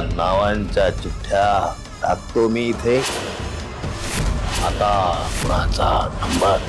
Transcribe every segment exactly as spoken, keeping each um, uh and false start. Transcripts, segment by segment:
नावांच्या चिठ्ठ्या टाकतो मी इथे। आता कुणाचा नंबर?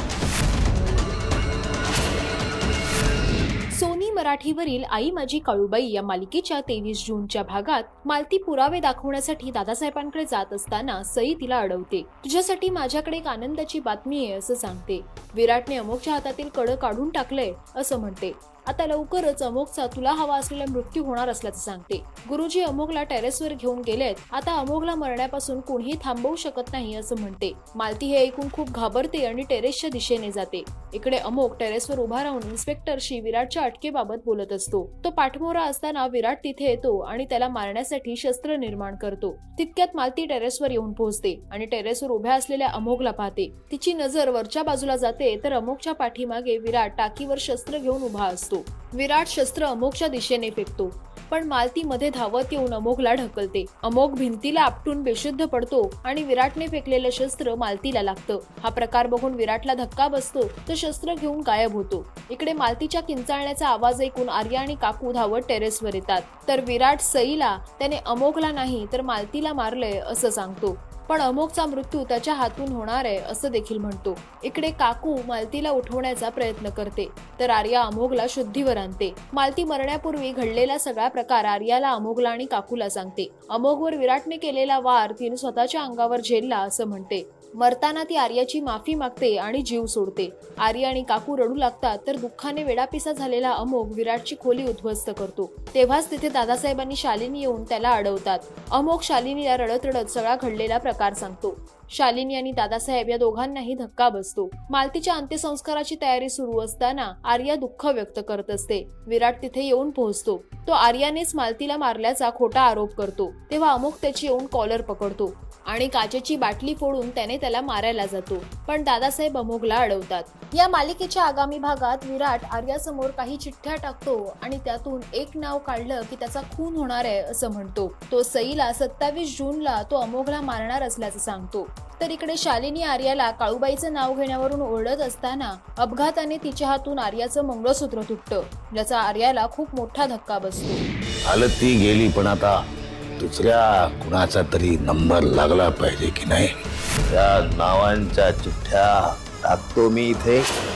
सोनी मराठीवरील आई माझी काळूबाई या मालिकेच्या तेवीस जूनच्या भागात मालती पुरावे दाखवण्यासाठी दादासाहेबांकडे जात असताना सई तिला अडवते। तुझ्यासाठी माझ्याकडे एक आनंदाची बातमी आहे असं सांगते। विराटने अमोकच्या हातातील कड काढून टाकलंय असं म्हणते। आता लवकरच अमोकचा तुला हवा असलेला मृत्यू होणार असल्याचं सांगते। गुरुजी अमोकला टेरेसवर घेऊन गेलेत। आता अमोकला मरण्यापासून कोणीही थांबवू शकत नाही असं म्हणते। मालती हे ऐकून खूप घाबरते आणि टेरेसच्या दिशेने जाते। इकडे अमोक टेरेसवर उभा राहून इन्स्पेक्टरशी विराटच्या अटकेबाबत बोलत असतो। तो पाठमोरा असताना विराट तिथे येतो आणि त्याला मारण्यासाठी शस्त्र निर्माण करतो। तितक्यात मालती टेरेसवर येऊन पोहोचते आणि टेरेसवर उभ्या असलेल्या अमोकला पाहते। तिची नजर वरच्या बाजूला जाते तर अमोकच्या पाठीमागे विराट टाकीवर शस्त्र घेऊन उभा असतो। विराट शस्त्र अमोकच्या दिशेने फेकतो पण मालती मध्ये धावत येऊन अमोकला ढकलते। अमोक भिंतीला आपटून बेशुद्ध पडतो आणि विराटने फेकलेलं शस्त्र मालतीला लागतं। हा प्रकार बघून विराटला धक्का बसतो तो शस्त्र घेऊन गायब होतो। इकडे मालतीच्या किंचाळण्याचा आवाज ऐकून आर्या आणि काकू धावत टेरेसवर येतात तर विराट सईला त्याने अमोकला नाही तर मालतीला मारलंय असं सांगतो। पण अमोकचा मृत्यू त्याच्या हातून होणार आहे असं देखील म्हणतो। इकडे काकू मालतीला उठवण्याचा प्रयत्न करते तर आर्या अमोकला शुद्धीवर आणते। मालती मरण्यापूर्वी घडलेला सगळा प्रकार आर्याला, अमोकला आणि काकूला सांगते। अमोकवर विराटने केलेला वार तिने स्वतःच्या अंगावर झेलला असं म्हणते। मरताना ती आर्याची माफी मागते आणि जीव सोडते। आर्या आणि काकू रडू लागतात तर दुःखाने वेडापिसा झालेला अमोक विराटची खोली उद्ध्वस्त करतो। तेव्हाच तिथे दादासाहेबांनी शालिनी येऊन त्याला अडवतात। अमोक शालिनीला रडत रडत सगळा घडलेला प्रकार सांगतो। शालिनी आणि दादासाहेब या दोघांनाही धक्का बसतो। मालतीच्या अंत्यसंस्काराची तयारी सुरू असताना आर्या दुःख व्यक्त करत असते। विराट तिथे येऊन पोहोचतो। तो आर्यानेच मालतीला मारल्याचा खोटा आरोप करतो। तेव्हा अमोक त्याची येऊन कॉलर पकडतो आणि काचेची बाटली फोडून त्याने त्याला मारायला जातो पण दादासाहेब अमोकला अडवतात। या मालिकेच्या आगामी भागात विराट आर्यासमोर काही चिठ्ठ्या टाकतो आणि त्यातून एक नाव काढलं की त्याचा खून होणार आहे असं म्हणतो। तो सईला सत्तावीस जूनला तो अमोकला मारणार असल्याचं सांगतो। तर इकडे शालिनी आर्याला काळूबाईचं नाव घेण्यावरून ओरडत असताना अपघाताने तिच्या हातून आर्याचं मंगळसूत्र तुटतं ज्याचा आर्याला खूप मोठा धक्का बसतो। आलं ती गेली पण आता दुसऱ्या कुणाचा तरी नंबर लागला पाहिजे की नाही। त्या नावांच्या चिठ्ठ्या टाकतो मी इथे।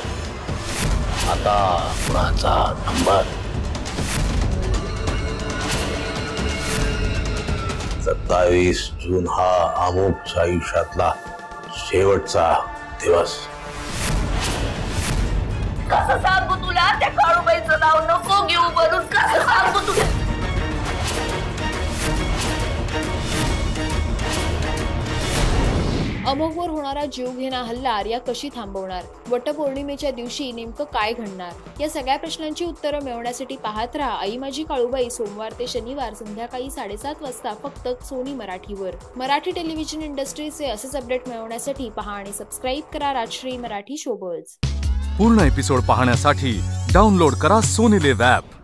आता कुणाचा नंबर? सत्तावीस जून हा अमोकच्या आयुष्यातला शेवटचा दिवस। कसं सांगू तुला त्या काळूबाईचं नाव नको घेऊ म्हणून कसं सांगू तुला? अमोकवर होणारा जीवघेणा हल्ला आर्या कशी थांबवणार? वटपौर्णिमेच्या दिवशी नेमकं काय घडणार? या सगळ्या प्रश्नांची उत्तरं मिळवण्यासाठी पाहत राहा आई माझी काळूबाई सोमवार ते शनिवार संध्याकाळी साडेसात वाजता फक्त सोनी मराठीवर। मराठी टेलिव्हिजन इंडस्ट्रीचे असेच अपडेट मिळवण्यासाठी पहा आणि सबस्क्राईब करा राजश्री मराठी शोबज। पूर्ण एपिसोड पाहण्यासाठी डाउनलोड करा सोनी लिव्ह ॲप।